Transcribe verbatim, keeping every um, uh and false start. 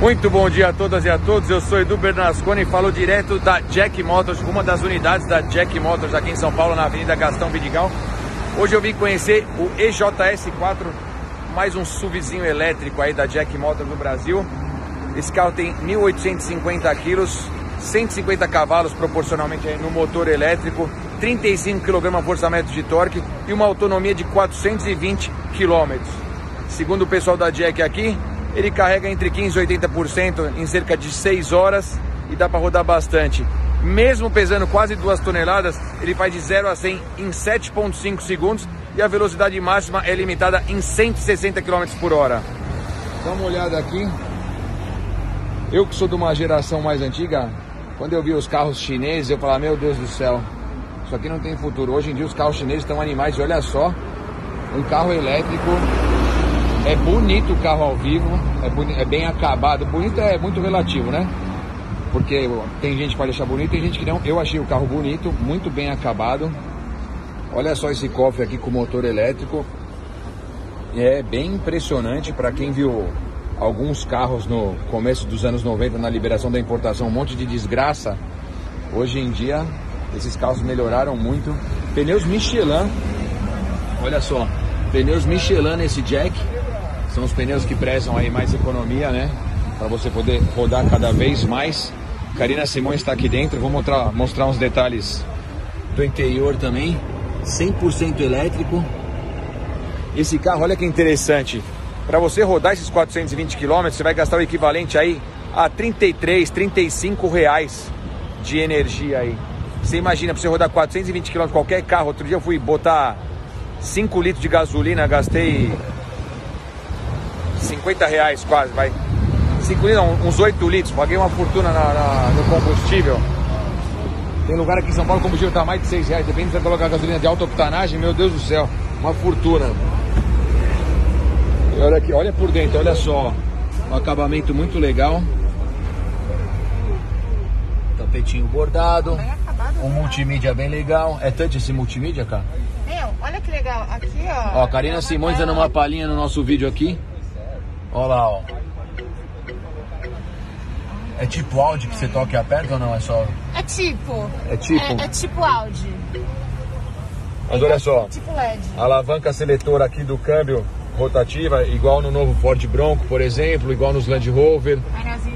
Muito bom dia a todas e a todos, eu sou Edu Bernasconi e falo direto da Jack Motors, uma das unidades da Jack Motors aqui em São Paulo, na Avenida Gastão Vidigal. Hoje eu vim conhecer o E J S quatro, mais um SUVzinho elétrico aí da Jack Motors no Brasil. Esse carro tem mil oitocentos e cinquenta quilos, cento e cinquenta cavalos proporcionalmente aí no motor elétrico, trinta e cinco quilos-força-metros de torque e uma autonomia de quatrocentos e vinte quilômetros. Segundo o pessoal da Jack aqui, ele carrega entre quinze e oitenta por cento em cerca de seis horas e dá para rodar bastante. Mesmo pesando quase duas toneladas, ele faz de zero a cem em sete vírgula cinco segundos e a velocidade máxima é limitada em cento e sessenta quilômetros por hora. Dá uma olhada aqui. Eu que sou de uma geração mais antiga, quando eu vi os carros chineses, eu falava, meu Deus do céu, isso aqui não tem futuro. Hoje em dia os carros chineses estão animais e olha só, um carro elétrico. É bonito o carro ao vivo, é, boni é bem acabado. Bonito é muito relativo, né? Porque tem gente que pode achar bonito, tem gente que não. Eu achei o carro bonito, muito bem acabado. Olha só esse cofre aqui com motor elétrico. É bem impressionante para quem viu alguns carros no começo dos anos noventa, na liberação da importação, um monte de desgraça. Hoje em dia, esses carros melhoraram muito. Pneus Michelin, olha só, pneus Michelin nesse Jack. São os pneus que prezam aí mais economia, né? Para você poder rodar cada vez mais. Karina Simões está aqui dentro. Vou mostrar, mostrar uns detalhes do interior também. cem por cento elétrico. Esse carro, olha que interessante. Para você rodar esses quatrocentos e vinte quilômetros, você vai gastar o equivalente aí a trinta e três, trinta e cinco reais de energia aí. Você imagina, para você rodar quatrocentos e vinte quilômetros, qualquer carro. Outro dia eu fui botar cinco litros de gasolina, gastei cinquenta reais quase, vai. cinco litros, não, uns oito litros, paguei uma fortuna na, na, no combustível. Tem lugar aqui em São Paulo, o combustível tá mais de seis reais, depende de você colocar gasolina de alta octanagem, meu Deus do céu, uma fortuna. E olha aqui, olha por dentro, olha só, um acabamento muito legal. Tapetinho bordado, um multimídia bem legal. É touch esse multimídia, cara? Meu, olha que legal, aqui ó. Ó, Karina Simões dando uma palhinha no nosso vídeo aqui. Olha lá, ó. É tipo Audi que você toca e aperta ou não? É só... É tipo. É tipo? É, é tipo Audi. Mas olha só. Tipo L E D. Alavanca seletora aqui do câmbio rotativa, igual no novo Ford Bronco, por exemplo, igual nos Land Rover.